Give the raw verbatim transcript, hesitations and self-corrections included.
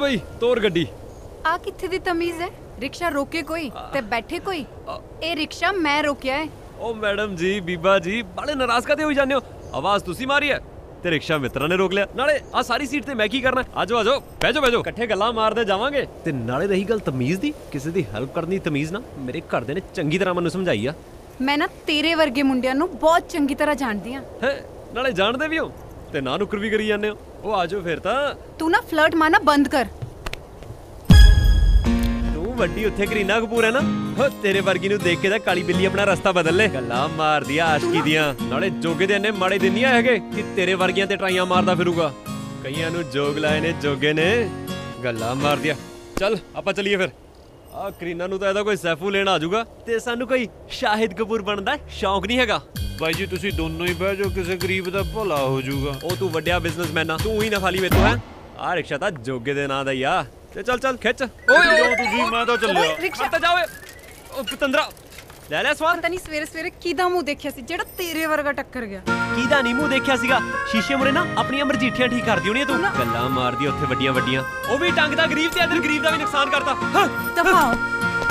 ਬਈ ਤੋਰ ਗੱਡੀ। ਆ ਕਿੱਥੇ ਦੀ ਤਮੀਜ਼ ਹੈ? ਰਿਕਸ਼ਾ ਰੋਕੇ ਕੋਈ ਤੇ ਬੈਠੇ ਕੋਈ। ਇਹ ਰਿਕਸ਼ਾ ਮੈਂ ਰੋਕਿਆ ਹੈ। ਓ ਮੈਡਮ ਜੀ, ਬੀਬਾ ਜੀ, ਬੜੇ ਨਾਰਾਜ਼ ਕਦੇ ਹੋਈ ਜਾਂਦੇ ਹੋ? ਆਵਾਜ਼ ਤੁਸੀਂ ਮਾਰੀ ਹੈ ਤੇ ਰਿਕਸ਼ਾ ਮਿੱਤਰਾਂ ਨੇ ਰੋਕ ਲਿਆ। ਨਾਲੇ ਆ ਸਾਰੀ ਸੀਟ ਤੇ ਮੈਂ ਕੀ ਕਰਨਾ? ਆਜੋ ਆਜੋ, ਬਹਿ ਜਾਓ ਬਹਿ ਜਾਓ, ਇਕੱਠੇ ਗੱਲਾਂ ਮਾਰਦੇ ਜਾਵਾਂਗੇ। ਤੇ ਨਾਲੇ ਰਹੀ ਗੱਲ ਤਮੀਜ਼ ਦੀ, ਕਿਸੇ ਦੀ ਹੈਲਪ ਕਰਨ ਦੀ ਤਮੀਜ਼ ਨਾ ਮੇਰੇ ਘਰਦੇ ਨੇ ਚੰਗੀ ਤਰ੍ਹਾਂ ਮੈਨੂੰ ਸਮਝਾਈ ਆ। ਮੈਂ ਨਾ ਤੇਰੇ ਵਰਗੇ ਮੁੰਡਿਆਂ ਨੂੰ ਬਹੁਤ ਚੰਗੀ ਤਰ੍ਹਾਂ ਜਾਣਦੀ ਆ। ਹੈ ਨਾਲੇ ਜਾਣਦੇ ਵੀ ਹੋ ਤੇ ਨਾ ਨੁਕਰ ਵੀ ਕਰੀ ਜਾਂਦੇ ਹੋ। ਉਹ ਆਜੋ ਫਿਰ ਤਾਂ। ਤੂੰ ਨਾ ਫਲਰਟ ਮਾਰਨਾ ਬੰਦ ਕਰ। ਤੂੰ ਵੱਡੀ ਉੱਥੇ ਕਰੀਨਾ ਕਪੂਰ ਹੈ ਨਾ, ਹੋ ਤੇਰੇ ਵਰਗੀ ਨੂੰ ਦੇਖ ਕੇ ਤਾਂ ਕਾਲੀ ਬਿੱਲੀ ਆਪਣਾ ਰਸਤਾ ਬਦਲ ਲੈ। ਗੱਲਾਂ ਮਾਰਦੀ ਆ ਆਸ਼ਕੀ ਦੀਆਂ। ਨਾਲੇ ਜੋਗੇ ਦੇ ਇੰਨੇ ਮਾੜੇ ਦਿਨ ਨਹੀਂ ਹੈਗੇ ਕਿ ਤੇਰੇ ਵਰਗੀਆਂ ਤੇ ਟਰਾਈਆਂ ਮਾਰਦਾ ਫਿਰੂਗਾ। ਕਈਆਂ ਨੂੰ ਜੋਗ ਲਾਏ ਨੇ ਜੋਗੇ ਨੇ। ਗੱਲਾਂ ਮਾਰਦੀ ਆ। ਚੱਲ ਆਪਾਂ ਚੱਲੀਏ ਫਿਰ। ਆ ਕਰੀਨਾ ਨੂੰ ਤਾਂ ਇਹਦਾ ਕੋਈ ਸੈਫੂ ਲੈਣ ਆ ਜਾਊਗਾ ਤੇ ਸਾਨੂੰ ਕੋਈ ਸ਼ਾਹਿਦ ਕਪੂਰ ਬਣਦਾ ਸ਼ੌਂਕ ਨਹੀਂ ਹੈਗਾ। ਬਾਈ ਜੀ ਤੁਸੀਂ ਦੋਨੋਂ ਹੀ ਬਹਿ ਜਾਓ, ਕਿਸੇ ਗਰੀਬ ਦਾ ਭਲਾ ਹੋ ਜਾਊਗਾ। ਉਹ ਤੂੰ ਵੱਡਿਆ ਬਿਜ਼ਨਸਮੈਨ ਆ, ਤੂੰ ਹੀ ਨਾ ਖਾਲੀ ਮੇਤੋਂ ਹੈ। ਆ ਰਿਕਸ਼ਾ ਤਾਂ ਜੋਗੇ ਦੇ ਨਾਂ ਦਾ ਹੀ ਆ। ਤੇ ਚੱਲ ਚੱਲ ਖਿੱਚ। ਓਏ ਓਏ ਤੁਸੀਂ, ਮੈਂ ਤਾਂ ਚੱਲਿਆ। ਰਿਕਸ਼ਾ ਤਾਂ ਜਾਵੇ। ਉਹ ਪਤੰਦਰਾ ਲੈ ਲੈ ਸਵਾਦ। ਪਤਾ ਨਹੀਂ ਸਵੇਰੇ ਸਵੇਰੇ ਕਿਹਦਾ ਮੂੰਹ ਦੇਖਿਆ ਸੀ ਜਿਹੜਾ ਤੇਰੇ ਵਰਗਾ ਟੱਕਰ ਗਿਆ। ਕਿਹਦਾ ਨੀ ਮੂੰਹ ਦੇਖਿਆ ਸੀਗਾ? ਸ਼ੀਸ਼ੇ ਮੁਰੇ ਨਾ ਆਪਣੀਆਂ ਮਰਜੀਠੀਆਂ ਠੀਕ ਕਰਦੀ ਹੋਣੀ ਤੂੰ। ਗੱਲਾਂ ਮਾਰਦੀ ਉੱਥੇ ਵੱਡੀਆਂ ਵੱਡੀਆਂ। ਉਹ ਵੀ ਟੰਗ ਦਾ ਗਰੀਬ ਤੇ ਅੰਦਰ ਗਰੀਬ ਦਾ ਵੀ ਨੁਕਸਾਨ ਕਰਤਾ। ਦਫਾ ਹੋ।